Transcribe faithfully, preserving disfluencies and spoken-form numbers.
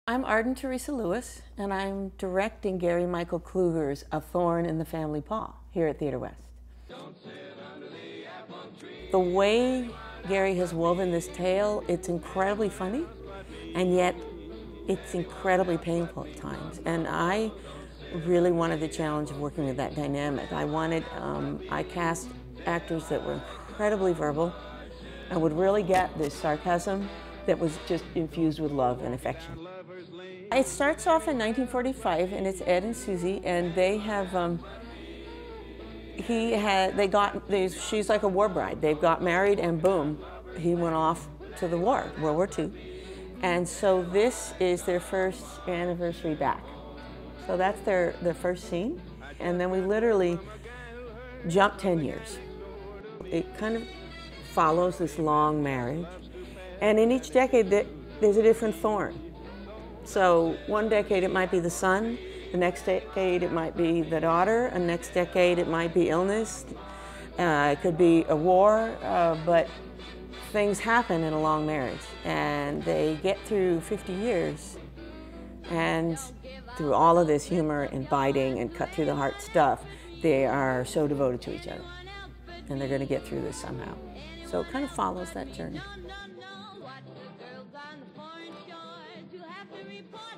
I'm Arden Teresa Lewis, and I'm directing Garry Michael Kluger's A Thorn in the Family Paw here at Theatre West. The way Garry has woven this tale, it's incredibly funny, and yet it's incredibly painful at times. And I really wanted the challenge of working with that dynamic. I wanted, um, I cast actors that were incredibly verbal and would really get this sarcasm that was just infused with love and affection. It starts off in nineteen forty-five, and it's Ed and Susie, and they have, um, he had, they got, they, she's like a war bride. They've got married, and boom, he went off to the war, World War Two. And so this is their first anniversary back. So that's their, their first scene. And then we literally jump ten years. It kind of follows this long marriage. And in each decade, there's a different thorn. So one decade it might be the son, the next decade it might be the daughter, and next decade it might be illness, uh, it could be a war, uh, but things happen in a long marriage. And they get through fifty years, and through all of this humor and biting and cut through the heart stuff, they are so devoted to each other. And they're going to get through this somehow. So it kind of follows that journey.